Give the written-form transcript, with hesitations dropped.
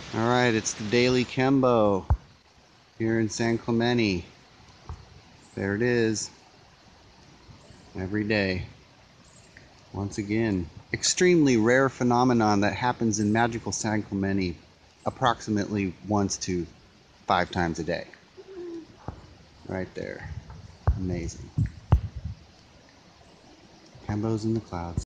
Alright, it's the daily Chembow here in San Clemente. There it is. Every day. Once again. Extremely rare phenomenon that happens in magical San Clemente approximately once to 5 times a day. Right there. Amazing. Chembow's in the clouds.